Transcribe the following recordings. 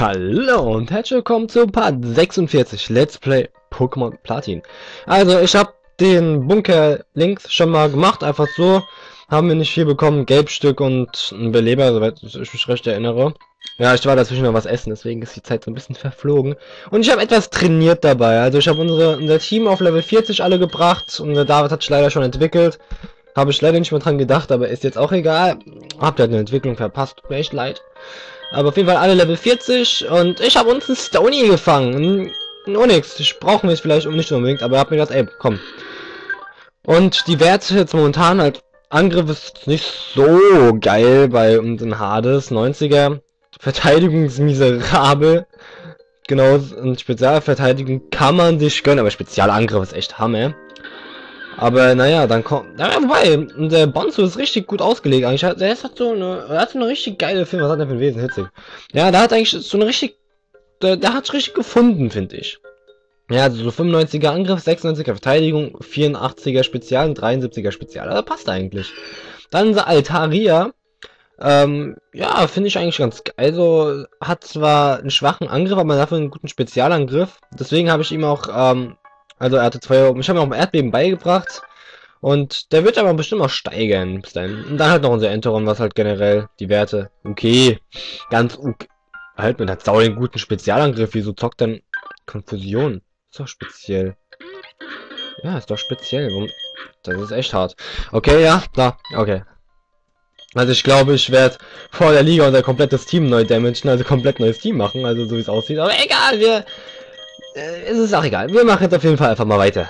Hallo und herzlich willkommen zu Part 46 Let's Play Pokémon Platin. Also ich habe den Bunker links schon mal gemacht, einfach so. Haben wir nicht viel bekommen, Gelbstück und ein Beleber, soweit ich mich recht erinnere. Ja, ich war dazwischen noch was essen, deswegen ist die Zeit so ein bisschen verflogen. Und ich habe etwas trainiert dabei, also ich habe unser Team auf Level 40 alle gebracht und der David hat sich leider schon entwickelt. Habe ich leider nicht mehr dran gedacht, aber ist jetzt auch egal. Habt ihr halt eine Entwicklung verpasst, tut mir echt leid. Aber auf jeden Fall alle Level 40 und ich habe uns einen Stony gefangen. Ein Onyx. Ich brauche mich vielleicht nicht unbedingt, aber hab mir gedacht, ey, komm. Und die Werte jetzt momentan halt, Angriff ist nicht so geil bei unseren Hades, 90er. Verteidigungsmiserabel. Genau, und Spezialverteidigung kann man sich gönnen, aber Spezialangriff ist echt Hammer. Aber naja, dann kommt. Ja, wobei, der Bonzo ist richtig gut ausgelegt eigentlich. Er hat so eine richtig geile Film. Was hat der für ein Wesen? Hitzig. Ja, da hat eigentlich so eine richtig. Der hat richtig gefunden, finde ich. Ja, also so 95er Angriff, 96er Verteidigung, 84er Spezial und 73er Spezial. Also passt eigentlich. Dann unser Altaria. Ja, finde ich eigentlich ganz geil. Also, hat zwar einen schwachen Angriff, aber dafür einen guten Spezialangriff. Deswegen habe ich ihm auch, also er hatte zwei, ich habe ihm auch Erdbeben beigebracht. Und der wird aber bestimmt auch steigern bis dahin. Und dann halt noch unser Enteron, was halt generell die Werte. Okay. Ganz okay. Halt, man hat sau den guten Spezialangriff. Wieso zockt dann Konfusion? Ist doch speziell. Ja, ist doch speziell. Das ist echt hart. Okay, ja, da. Okay. Also ich glaube, ich werde vor der Liga unser komplettes Team neu damagen, also komplett neues Team machen, also so wie es aussieht. Aber egal, es ist auch egal. Wir machen jetzt auf jeden Fall einfach mal weiter.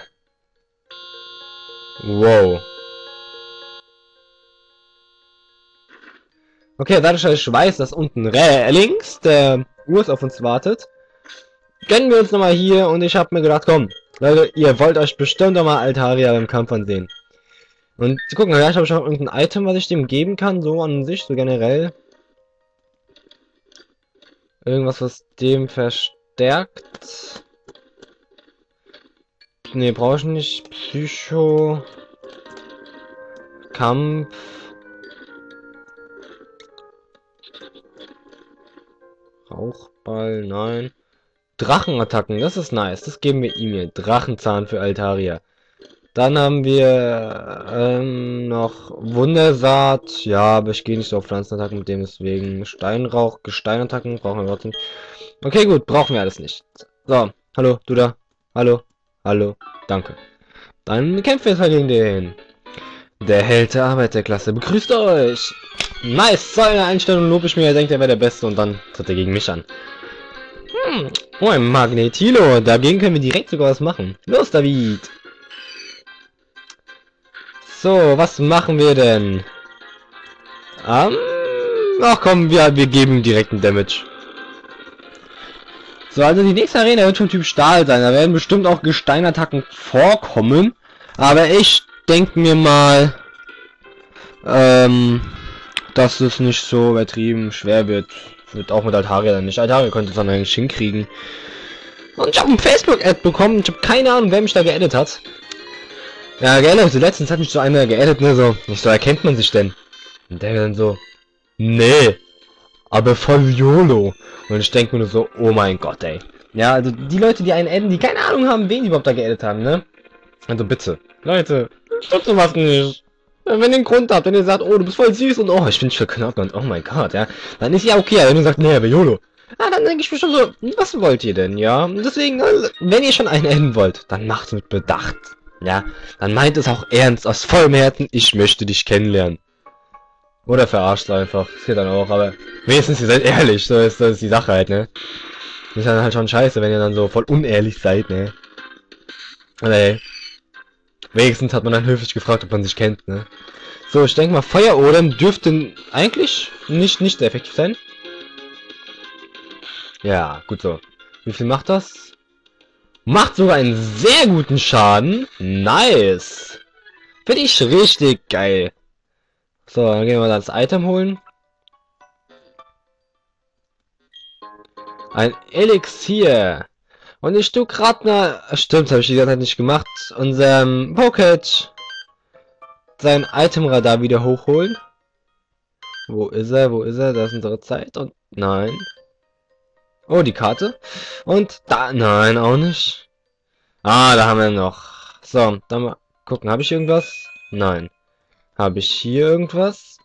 Wow. Okay, dadurch, dass ich weiß, dass unten links der Urs auf uns wartet, gönnen wir uns nochmal hier und ich habe mir gedacht, komm, Leute, ihr wollt euch bestimmt doch mal Altaria beim Kampf ansehen. Und gucken, vielleicht habe ich auch irgendein Item, was ich dem geben kann, so an sich, so generell. Irgendwas, was dem verstärkt. Ne, brauche ich nicht. Psycho. Kampf. Rauchball, nein. Drachenattacken, das ist nice. Das geben wir ihm hier. Drachenzahn für Altaria. Dann haben wir noch Wundersaat. Ja, aber ich gehe nicht so auf Pflanzenattacken mit dem, deswegen Steinrauch, Gesteinattacken brauchen wir trotzdem. Okay, gut, brauchen wir alles nicht. So, hallo, du da. Hallo, hallo, danke. Dann kämpfen wir jetzt halt gegen den. Der Held der Arbeiterklasse begrüßt euch. Nice, so eine Einstellung lobe ich mir, er denkt, er wäre der Beste und dann tritt er gegen mich an. Oh, ein Magnetilo, dagegen können wir direkt sogar was machen. Los, David. So, was machen wir denn? Ach komm, wir geben direkt einen Damage. So, also die nächste Arena wird vom Typ Stahl sein. Da werden bestimmt auch Gesteinattacken vorkommen. Aber ich denke mir mal, dass es nicht so übertrieben schwer wird. Wird auch mit Altaria dann nicht. Altaria könnte es dann eigentlich hinkriegen. Und ich habe ein Facebook-Ad bekommen. Ich habe keine Ahnung, wer mich da geaddet hat. Ja, gerne. So letztens hat mich so einer geaddet, ne, so. Nicht so, erkennt man sich denn? Und der dann so, nee, aber voll YOLO. Und ich denke mir nur so, oh mein Gott, ey. Ja, also die Leute, die einen adden, die keine Ahnung haben, wen die überhaupt da geaddet haben, ne? Also bitte, Leute, tut sowas nicht. Wenn ihr einen Grund habt, wenn ihr sagt, oh, du bist voll süß und oh, ich bin verknappt und oh mein Gott, ja, dann ist ja okay, wenn ihr sagt, nee, aber YOLO. Ja, dann denke ich mir schon so, was wollt ihr denn, ja? Und deswegen, wenn ihr schon einen adden wollt, dann macht's mit Bedacht. Ja, dann meint es auch ernst, aus vollem Herzen, ich möchte dich kennenlernen. Oder verarscht einfach, das geht dann auch, aber wenigstens ihr seid ehrlich, das ist die Sache halt, ne? Das ist dann halt schon scheiße, wenn ihr dann so voll unehrlich seid, ne? Aber ey, wenigstens hat man dann höflich gefragt, ob man sich kennt, ne? So, ich denke mal, Feuerodem dürften eigentlich nicht sehr effektiv sein. Ja, gut so. Wie viel macht das? Macht sogar einen sehr guten Schaden. Nice. Finde ich richtig geil. So, dann gehen wir das Item holen. Ein Elixier. Und ich tue gerade mal... Stimmt, habe ich die ganze Zeit nicht gemacht. Unserem Pocket sein Itemradar wieder hochholen. Wo ist er? Wo ist er? Da ist unsere Zeit. Und nein. Oh, die Karte. Und da, nein, auch nicht. Ah, da haben wir noch. So, dann mal gucken. Habe ich irgendwas? Nein. Habe ich hier irgendwas?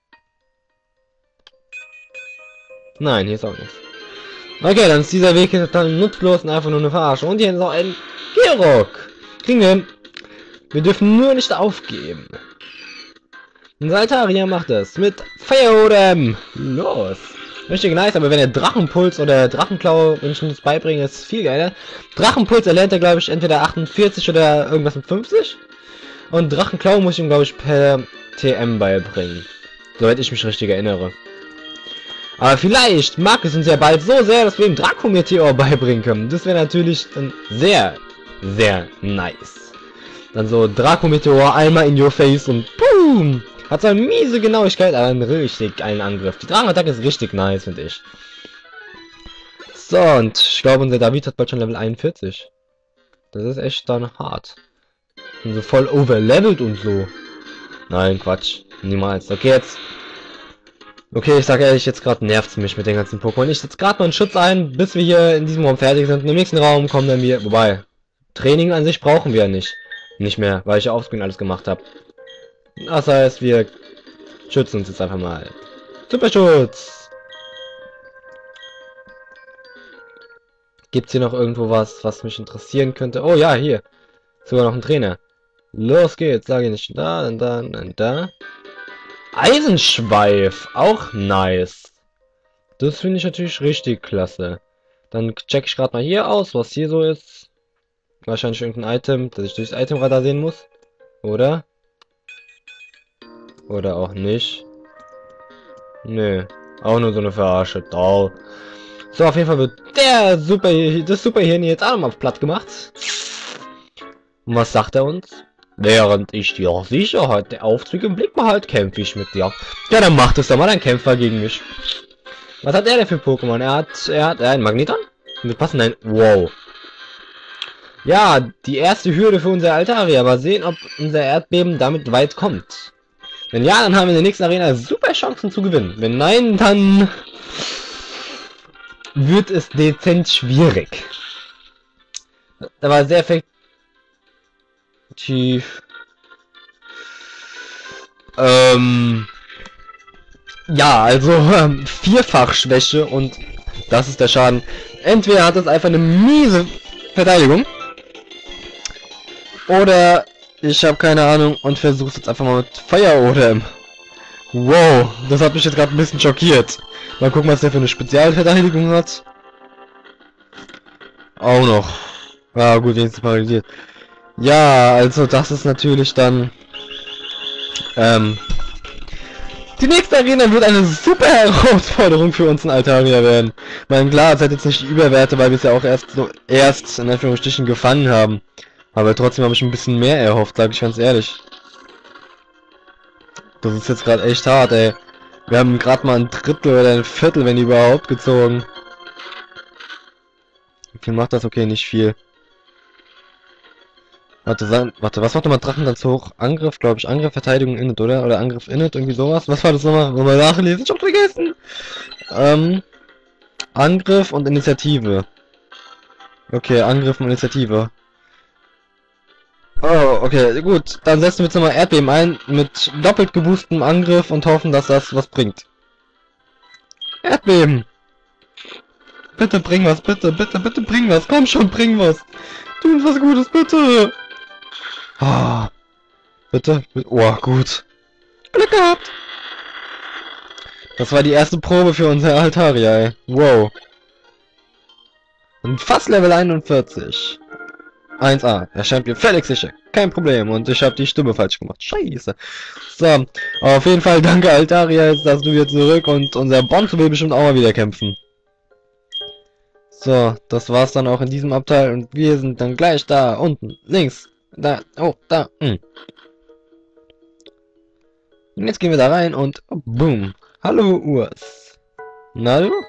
Nein, hier ist auch nichts. Okay, dann ist dieser Weg jetzt dann nutzlos und einfach nur eine Verarsche. Und hier ist noch ein Gehrock. Kriegen wir hin. Wir dürfen nur nicht aufgeben. Und Saltaria macht es mit Feodem. Los. Richtig nice, aber wenn der Drachenpuls oder Drachenklau, wenn ich ihm das beibringe, ist viel geiler. Drachenpuls erlernt er, glaube ich, entweder 48 oder irgendwas mit 50. Und Drachenklau muss ich ihm, glaube ich, per TM beibringen. Soweit ich mich richtig erinnere. Aber vielleicht mag es uns ja bald so sehr, dass wir ihm Dracometeor beibringen können. Das wäre natürlich dann sehr, sehr nice. Dann so Dracometeor einmal in your face und boom! Hat zwar eine miese Genauigkeit, aber einen richtig geilen Angriff. Die Drachenattacke ist richtig nice, finde ich. So, und ich glaube, unser David hat bald schon Level 41. Das ist echt dann hart. Und so voll overlevelt und so. Nein, Quatsch. Niemals. Okay, jetzt. Okay, ich sage ehrlich, jetzt gerade nervt es mich mit den ganzen Pokémon. Ich setze gerade mal einen Schutz ein, bis wir hier in diesem Raum fertig sind. Im nächsten Raum kommen dann wir. Wobei, Training an sich brauchen wir ja nicht. Nicht mehr, weil ich ja offscreen alles gemacht habe. Das heißt, wir schützen uns jetzt einfach mal. Superschutz! Gibt's hier noch irgendwo was mich interessieren könnte? Oh ja, hier. Sogar noch ein Trainer. Los geht's, sage ich nicht. Da, und da, und da. Eisenschweif, auch nice. Das finde ich natürlich richtig klasse. Dann check ich gerade mal hier aus, was hier so ist. Wahrscheinlich irgendein Item, das ich durchs Itemradar sehen muss. Oder? Oder auch nicht. Nö. Auch nur so eine Verarsche. Toll. So, auf jeden Fall wird das Superhirn jetzt auch nochmal platt gemacht. Und was sagt er uns? Während ich dir Sicherheit der Aufzüge im Blick behalte, kämpfe ich mit dir. Ja, dann macht es doch mal ein Kämpfer gegen mich. Was hat er denn für Pokémon? Er hat einen Magneton? Mit passenden. Wow. Ja, die erste Hürde für unser Altaria. Mal sehen, ob unser Erdbeben damit weit kommt. Wenn ja, dann haben wir in der nächsten Arena super Chancen zu gewinnen. Wenn nein, dann wird es dezent schwierig. Da war sehr effektiv. Ja, also Vierfach-Schwäche und das ist der Schaden. Entweder hat es einfach eine miese Verteidigung oder ich habe keine Ahnung und versuche es jetzt einfach mal mit Feuerodem. Wow, das hat mich jetzt gerade ein bisschen schockiert. Mal gucken, was der für eine Spezialverteidigung hat. Auch noch. Ja gut, wenigstens paralysiert. Ja, also das ist natürlich dann die nächste Arena wird eine super Herausforderung für uns in Altaria werden. Ich meine, klar, es hat jetzt nicht die Überwerte, weil wir es ja auch erst in Anführungsstrichen gefangen haben. Aber trotzdem habe ich ein bisschen mehr erhofft, sage ich ganz ehrlich. Das ist jetzt gerade echt hart, ey. Wir haben gerade mal ein Drittel oder ein Viertel, wenn überhaupt, gezogen. Wie viel macht das? Okay, nicht viel. Warte, was macht nochmal Drachen ganz hoch? Angriff, glaube ich. Angriff, Verteidigung, Init, oder? Oder Angriff, Init, irgendwie sowas. Was war das nochmal? Nochmal nachlesen, ich hab vergessen. Angriff und Initiative. Okay, Angriff und Initiative. Oh, okay, gut. Dann setzen wir jetzt nochmal Erdbeben ein mit doppelt geboostem Angriff und hoffen, dass das was bringt. Erdbeben! Bitte bring was, bitte bring was. Komm schon, bring was. Tu uns was Gutes, bitte. Ah, bitte? Oh, gut. Glück gehabt. Das war die erste Probe für unser Altaria, ey. Wow. Und fast Level 41. 1A. Der Champion völlig sicher. Kein Problem. Und ich habe die Stimme falsch gemacht. Scheiße. So. Auf jeden Fall danke Altaria, jetzt dass du wieder zurück und unser Bonzo will bestimmt auch mal wieder kämpfen. So, das war's dann auch in diesem Abteil und wir sind dann gleich da unten, links, da, oh, da, Und jetzt gehen wir da rein und boom. Hallo Urs. Na du?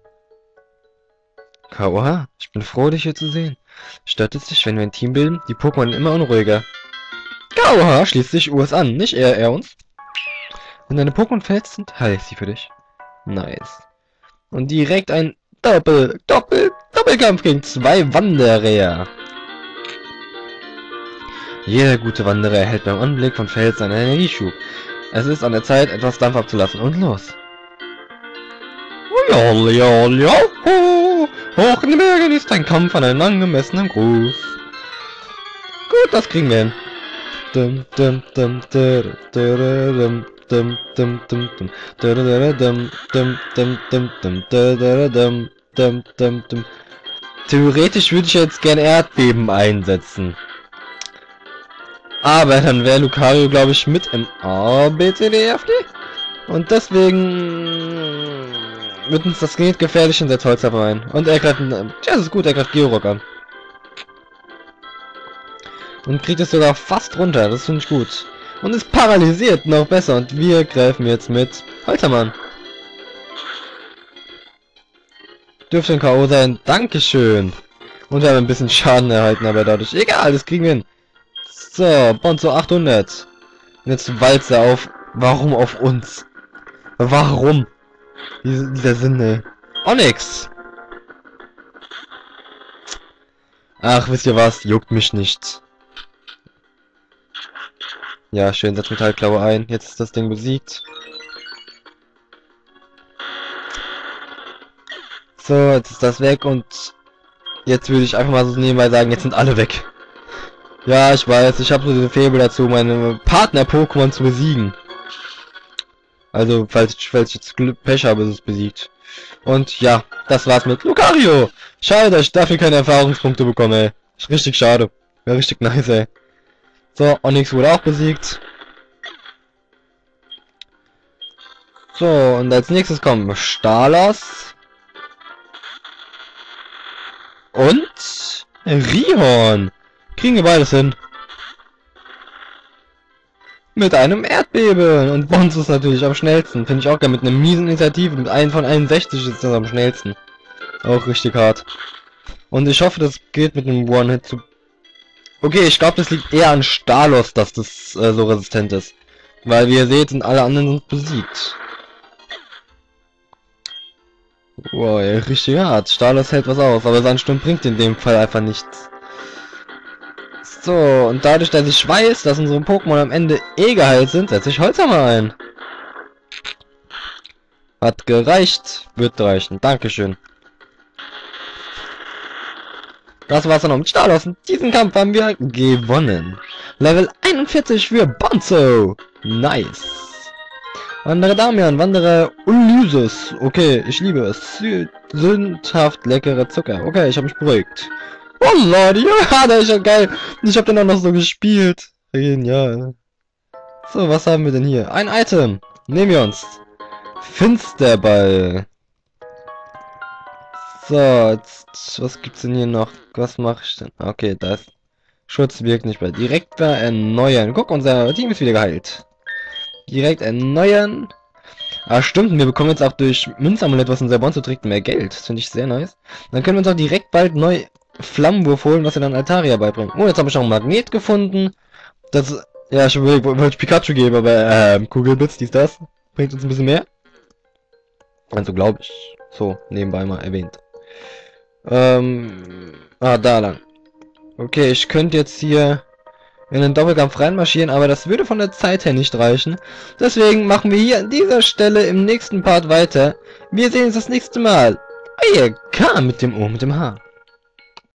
Kawa, ich bin froh, dich hier zu sehen. Stört es dich, wenn wir ein Team bilden? Die Pokémon immer unruhiger. Kawa, schließt sich Urs an, nicht er uns. Wenn deine Pokémon verletzt sind, heile ich sie für dich. Nice. Und direkt ein Doppelkampf gegen 2 Wanderer. Jeder gute Wanderer erhält beim Anblick von Felsen einen Energieschub. Es ist an der Zeit, etwas Dampf abzulassen. Und los. Hoch in den Bergen ist ein Kampf an einem angemessenen Gruß. Gut, das kriegen wir hin. Theoretisch würde ich jetzt gerne Erdbeben einsetzen. Aber dann wäre Lucario, glaube ich, mit im A, B, C, D, E, F, G. Und deswegen wird uns das Gerät gefährlich und setzt Holzapfel ein. Und er greift, ja, das ist gut, er greift Georock an. Und kriegt es sogar fast runter, das finde ich gut. Und ist paralysiert, noch besser. Und wir greifen jetzt mit Holzermann. Dürfte ein K.O. sein, dankeschön. Und wir haben ein bisschen Schaden erhalten, aber dadurch, egal, das kriegen wir hin. So, Bonzo 800. Und jetzt walzt er auf. Warum auf uns? Warum? Dieser Sinn, Onyx! Ach, wisst ihr was? Juckt mich nicht. Ja, schön, setzt Metallklaue ein. Jetzt ist das Ding besiegt. So, jetzt ist das weg und jetzt würde ich einfach mal so nebenbei sagen, jetzt sind alle weg. Ja, ich weiß, ich habe so diese Faible dazu, meine Partner-Pokémon zu besiegen. Also, falls ich jetzt Pech habe, ist es besiegt. Und ja, das war's mit Lucario. Schade, dass ich dafür keine Erfahrungspunkte bekomme, ey. Richtig schade. Wäre richtig nice, ey. So, Onyx wurde auch besiegt. So, und als nächstes kommen Stalos. Und Rihorn. Kriegen wir beides hin. Mit einem Erdbeben. Und Bonzo ist natürlich am schnellsten. Finde ich auch geil. Mit einer miesen Initiative. Mit einem von 61 ist das am schnellsten. Auch richtig hart. Und ich hoffe, das geht mit einem One-Hit zu... Okay, ich glaube, das liegt eher an Stalos, dass das so resistent ist. Weil, wie ihr seht, sind alle anderen besiegt. Wow, ja, richtig hart. Stalos hält was aus. Aber Sandsturm bringt in dem Fall einfach nichts. So, und dadurch, dass ich weiß, dass unsere Pokémon am Ende geheilt sind, setze ich Holzhammer ein. Hat gereicht, wird reichen. Dankeschön. Das war's dann noch mit Stalos. Und diesen Kampf haben wir gewonnen. Level 41 für Bonzo. Nice. Wanderer Damian, Wanderer Ulyses. Okay, ich liebe es. Sündhaft leckere Zucker. Okay, ich habe mich beruhigt. Oh Leute, ja, das ist ja geil. Ich habe den auch noch so gespielt. Genial. So, was haben wir denn hier? Ein Item. Nehmen wir uns. Finsterball. So, jetzt, was gibt's denn hier noch? Was mache ich denn? Okay, das Schutz wirkt nicht mehr. Direkt erneuern. Guck, unser Team ist wieder geheilt. Direkt erneuern. Ah, stimmt, wir bekommen jetzt auch durch Münzamulett, was unser Bonzo trägt, mehr Geld. Das finde ich sehr nice. Dann können wir uns auch direkt bald neu Flammenwurf holen, was wir dann Altaria beibringen. Oh, jetzt habe ich noch ein Magnet gefunden. Das, ja, ich wollte ich Pikachu geben, aber, Kugelblitz, dies, das. Bringt uns ein bisschen mehr. Also, glaube ich. So, nebenbei mal erwähnt. Da lang. Okay, ich könnte jetzt hier in den Doppelkampf reinmarschieren, aber das würde von der Zeit her nicht reichen. Deswegen machen wir hier an dieser Stelle im nächsten Part weiter. Wir sehen uns das nächste Mal. Euer K mit dem O, mit dem H.